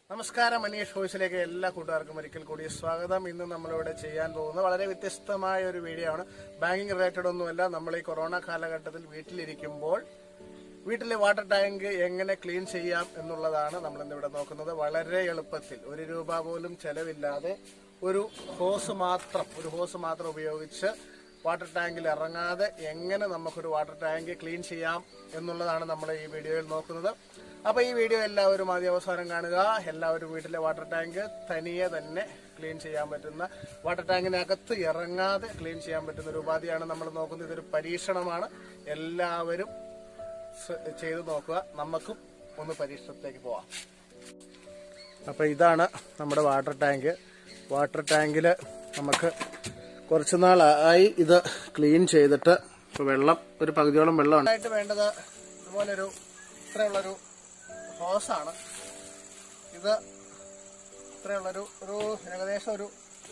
നമസ്കാരം, മനീഷ് വോയിസിലേക്ക് എല്ലാ കൂട്ടുകാർക്കും ഒരിക്കൽ കൂടി സ്വാഗതം. ഇന്ന് നമ്മളിവിടെ ചെയ്യാൻ പോകുന്നത് വളരെ വ്യത്യസ്തമായ ഒരു വീഡിയോ ആണ്. ബാങ്കിങ് റിലേറ്റഡ് ഒന്നുമല്ല. നമ്മൾ ഈ കൊറോണ കാലഘട്ടത്തിൽ വീട്ടിലിരിക്കുമ്പോൾ വീട്ടിലെ വാട്ടർ ടാങ്ക് എങ്ങനെ ക്ലീൻ ചെയ്യാം എന്നുള്ളതാണ് നമ്മൾ ഇന്നിവിടെ നോക്കുന്നത്. വളരെ എളുപ്പത്തിൽ, ₹1 പോലും ചെലവില്ലാതെ ഒരു ഹോസ് മാത്രം ഉപയോഗിച്ച് വാട്ടർ ടാങ്കിൽ ഇറങ്ങാതെ എങ്ങനെ നമുക്കൊരു വാട്ടർ ടാങ്ക് ക്ലീൻ ചെയ്യാം എന്നുള്ളതാണ് നമ്മൾ ഈ വീഡിയോയിൽ നോക്കുന്നത്. അപ്പോൾ ഈ വീഡിയോ എല്ലാവരും ആദ്യ അവസാനം കാണുക. എല്ലാവരും വീട്ടിലെ വാട്ടർ ടാങ്ക് തനിയെ തന്നെ ക്ലീൻ ചെയ്യാൻ പറ്റുന്ന, വാട്ടർ ടാങ്കിനകത്ത് ഇറങ്ങാതെ ക്ലീൻ ചെയ്യാൻ പറ്റുന്ന ഒരു ഉപാധിയാണ് നമ്മൾ നോക്കുന്നത്. ഇതൊരു പരീക്ഷണമാണ്. എല്ലാവരും ചെയ്തു നോക്കുക. നമുക്കും ഒന്ന് പരീക്ഷണത്തിലേക്ക് പോവാം. അപ്പോൾ ഇതാണ് നമ്മുടെ വാട്ടർ ടാങ്ക്. വാട്ടർ ടാങ്കിൽ നമുക്ക് കുറച്ച് നാളായി ഇത് ക്ലീൻ ചെയ്തിട്ട്. ഇപ്പോൾ വെള്ളം ഒരു പകുതിയോളം വെള്ളമാണ്. ആയിട്ട് വേണ്ടത് ഇതുപോലൊരു ഇത്രയുള്ളൊരു ഹോസാണ്. ഇത് ഇത്രയുള്ളൊരു ഏകദേശം ഒരു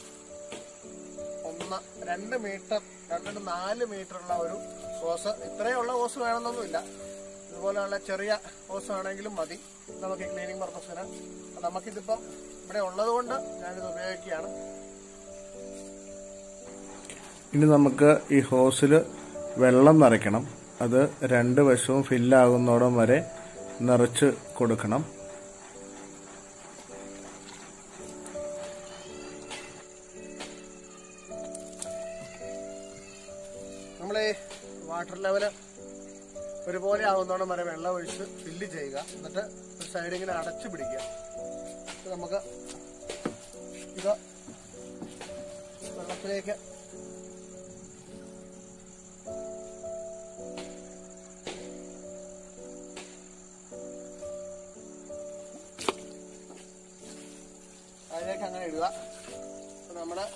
2 മീറ്റർ 4 മീറ്ററുള്ള ഒരു ഹോസ്. ഇത്രയുള്ള ഹോസ് വേണമെന്നൊന്നുമില്ല. ഇതുപോലെയുള്ള ചെറിയ ഹോസ് ആണെങ്കിലും മതി നമുക്ക് ക്ലീനിങ് പർപ്പസിന്. നമുക്കിതിപ്പം ഇവിടെ ഉള്ളത് കൊണ്ട് ഞാനിത് ഉപയോഗിക്കുകയാണ്. ഇനി നമുക്ക് ഈ ഹോസിൽ വെള്ളം നിറയ്ക്കണം. അത് 2 വശവും ഫില്ലാകുന്നോടം വരെ നിറച്ച് കൊടുക്കണം. നമ്മൾ ഈ വാട്ടർ ലെവല് ഒരുപോലെ ആകുന്നോടം വരെ വെള്ളം ഒഴിച്ച് ഫില്ല് ചെയ്യുക. എന്നിട്ട് ഒരു സൈഡ് ഇങ്ങനെ അടച്ചു പിടിക്കുക. നമുക്ക് ഇത് വെള്ളത്തിലേക്ക് അതിലേക്ക് അങ്ങനെ ഇടുക. നമ്മുടെ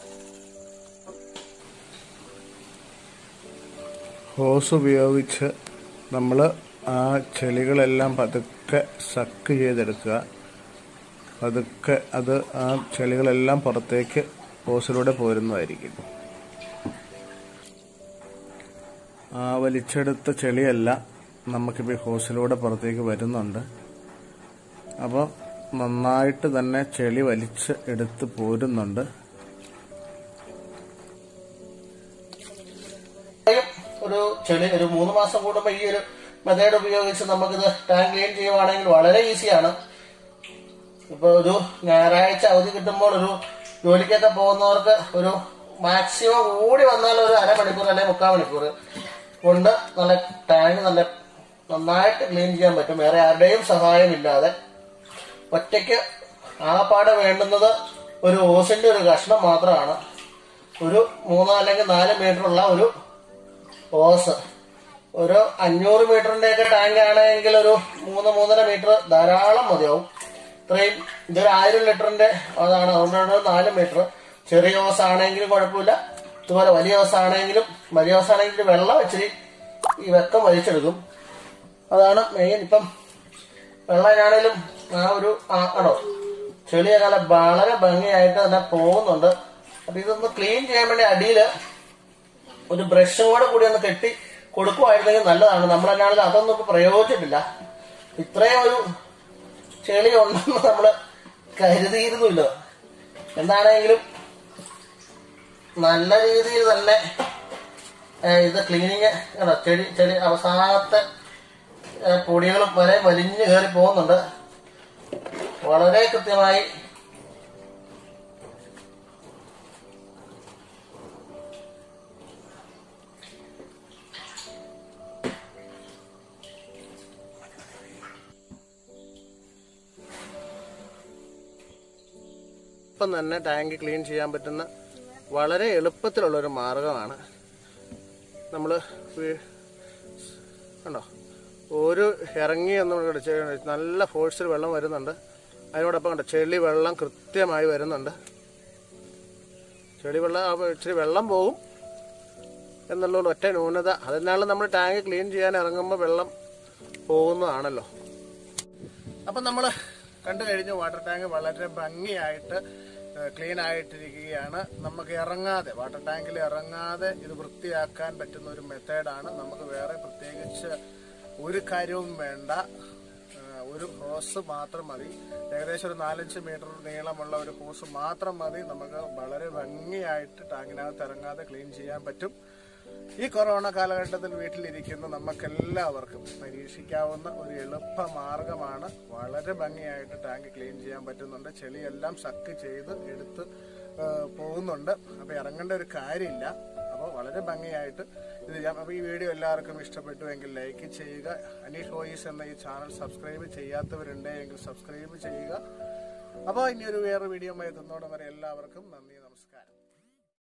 ഹോസ് ഉപയോഗിച്ച് നമ്മൾ ആ ചെളികളെല്ലാം പതുക്കെ സക്ക് ചെയ്തെടുക്കുക. പതുക്കെ അത് ആ ചെളികളെല്ലാം പുറത്തേക്ക് ഹോസിലൂടെ പോരുന്നതായിരിക്കും. ആ വലിച്ചെടുത്ത ചെളിയെല്ലാം നമുക്കിപ്പോൾ ഹോസിലൂടെ പുറത്തേക്ക് വരുന്നുണ്ട്. അപ്പോൾ നന്നായിട്ട് തന്നെ ചെളി വലിച്ച് എടുത്ത് പോരുന്നുണ്ട്. ഒരു ചെളി ഒരു 3 മാസം കൂടുമ്പോൾ ഈ ഒരു മെത്തേഡ് ഉപയോഗിച്ച് നമുക്കിത് ടാങ്ക് ക്ലീൻ ചെയ്യുവാണെങ്കിൽ വളരെ ഈസിയാണ്. ഇപ്പൊ ഒരു ഞായറാഴ്ച അവധി കിട്ടുമ്പോൾ ഒരു ജോലിക്കൊക്കെ പോകുന്നവർക്ക് ഒരു മാക്സിമം കൂടി വന്നാൽ ഒരു അരമണിക്കൂർ അല്ലെങ്കിൽ 3/4 മണിക്കൂർ കൊണ്ട് നല്ല ടാങ്ക് നന്നായിട്ട് ക്ലീൻ ചെയ്യാൻ പറ്റും. വേറെ ആരുടെയും സഹായമില്ലാതെ ഒറ്റയ്ക്ക്. ആകപ്പാടെ വേണ്ടുന്നത് ഒരു ഓസിന്റെ ഒരു കഷ്ണം മാത്രമാണ്. ഒരു 3 അല്ലെങ്കിൽ 4 മീറ്ററുള്ള ഒരു ഓസ്. ഒരു 500 മീറ്ററിന്റെ ഒക്കെ ടാങ്ക് ആണെങ്കിൽ ഒരു 3-3.5 മീറ്റർ ധാരാളം മതിയാവും. ഇത്രയും ഇതൊരു 1000 ലിറ്ററിന്റെ അതാണ്. അതുകൊണ്ടാണ് 4 മീറ്റർ. ചെറിയ ഓസ് ആണെങ്കിലും കുഴപ്പമില്ല. ഇതുപോലെ വലിയ ഓസ് ആണെങ്കിൽ വെള്ളം ഇച്ചിരി ഈ വെക്കം വലിച്ചെടുക്കും. അതാണ് മെയിൻ. ഇപ്പം വെള്ളത്തിനാണേലും ആ ഒരു ആണോ ചെളിയൊക്കെ വളരെ ഭംഗിയായിട്ട് തന്നെ പോകുന്നുണ്ട്. അപ്പൊ ഇതൊന്ന് ക്ലീൻ ചെയ്യാൻ വേണ്ടി അടിയിൽ ഒരു ബ്രഷും കൂടി ഒന്ന് കെട്ടി കൊടുക്കുവായിരുന്നെങ്കിൽ നല്ലതാണ്. നമ്മളെന്നാണെങ്കിലും അതൊന്നും ഇപ്പൊ പ്രയോഗിച്ചിട്ടില്ല. ഇത്രയും ഒരു ചെളി ഉണ്ടെന്ന് നമ്മള് കരുതിയിരുന്നില്ല. എന്താണെങ്കിലും നല്ല രീതിയിൽ തന്നെ ഇത് ക്ലീനിങ് ചെളി അവസാനത്തെ പൊടികളും വരെ വലിഞ്ഞു കയറി പോകുന്നുണ്ട്. വളരെ കൃത്യമായി ഇപ്പം തന്നെ ടാങ്ക് ക്ലീൻ ചെയ്യാൻ പറ്റുന്ന വളരെ എളുപ്പത്തിലുള്ളൊരു മാർഗമാണ്. നമ്മൾ കണ്ടോ, ഒരു ഇറങ്ങിയൊന്നും നല്ല ഫോഴ്സിൽ വെള്ളം വരുന്നുണ്ട്. അതിനോടൊപ്പം കണ്ടോ ചെളി വെള്ളം കൃത്യമായി വരുന്നുണ്ട്. ഇച്ചിരി വെള്ളം പോകും എന്നുള്ള ഒറ്റ ന്യൂനത. അതിനാണ് നമ്മൾ ടാങ്ക് ക്ലീൻ ചെയ്യാൻ ഇറങ്ങുമ്പോൾ വെള്ളം പോകുന്നതാണല്ലോ. അപ്പം നമ്മൾ കണ്ടു കഴിഞ്ഞു, വാട്ടർ ടാങ്ക് വളരെ ഭംഗിയായിട്ട് ക്ലീൻ ആയിട്ടിരിക്കുകയാണ്. നമുക്ക് വാട്ടർ ടാങ്കിൽ ഇറങ്ങാതെ ഇത് വൃത്തിയാക്കാൻ പറ്റുന്ന ഒരു മെത്തേഡാണ്. നമുക്ക് വേറെ പ്രത്യേകിച്ച് ഒരു കാര്യവും വേണ്ട. ഒരു ഹോസ് മാത്രം മതി. ഏകദേശം ഒരു 4-5 മീറ്റർ നീളമുള്ള ഒരു ഹോസ് മാത്രം മതി. നമുക്ക് വളരെ ഭംഗിയായിട്ട് ടാങ്കിനകത്ത് ഇറങ്ങാതെ ക്ലീൻ ചെയ്യാൻ പറ്റും. ഈ കൊറോണ കാലഘട്ടത്തിൽ വീട്ടിലിരിക്കുന്ന നമുക്കെല്ലാവർക്കും പരീക്ഷിക്കാവുന്ന ഒരു എളുപ്പ മാർഗമാണ്. വളരെ ഭംഗിയായിട്ട് ടാങ്ക് ക്ലീൻ ചെയ്യാൻ പറ്റുന്നുണ്ട്. ചെളിയെല്ലാം സക്ക് ചെയ്ത് എടുത്ത് പോകുന്നുണ്ട്. അപ്പോൾ ഇറങ്ങേണ്ട ഒരു കാര്യമില്ല. അപ്പോൾ വളരെ ഭംഗിയായിട്ട് ഇത് ചെയ്യാം. അപ്പോൾ ഈ വീഡിയോ എല്ലാവർക്കും ഇഷ്ടപ്പെട്ടുവെങ്കിൽ ലൈക്ക് ചെയ്യുക. അനീഷ് വോയിസ് എന്ന ഈ ചാനൽ സബ്സ്ക്രൈബ് ചെയ്യാത്തവരുണ്ടെങ്കിൽ സബ്സ്ക്രൈബ് ചെയ്യുക. അപ്പോൾ ഇനിയൊരു വേറെ വീഡിയോ എത്തുന്നോടും വരെ എല്ലാവർക്കും നന്ദി, നമസ്കാരം.